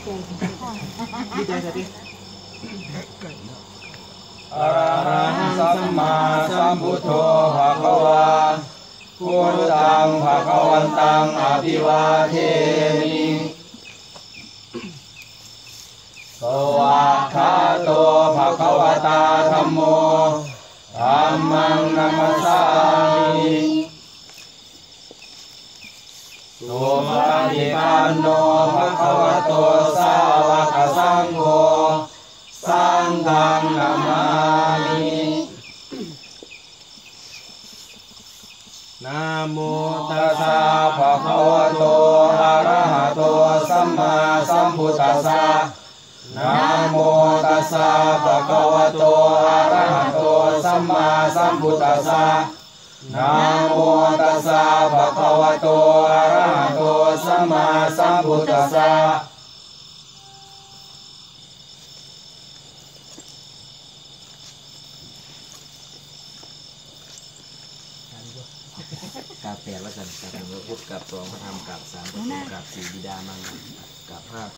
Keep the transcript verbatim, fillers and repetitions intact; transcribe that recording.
ดีใจสิอะระหังสัมมาสัมพุทโธภะคะวาพุทธังภะคะวันตังอภิวาเทมิสวากขาโตภะคะวตาธัมโมธัมมังนัมสสามิสุปฏิปันโนภะคะวะโตสาวกสังโฆสังฆังนามามินะโมตัสสะภะคะวะโตอะระหะโตสัมมาสัมพุทธัสสะนะโมตัสสะภะคะวะโตอะระหะโตสัมมาสัมพุทธัสสะนะโมตัสสะภะคะวะโตอะระหะโตสัมมาสัมพุทธัสสะกาแปดแล้วกันกาหนึ่งพระพุทธกาสองพระธรรมกาสามพระสงฆ์กาสี่บิดามังกาห้า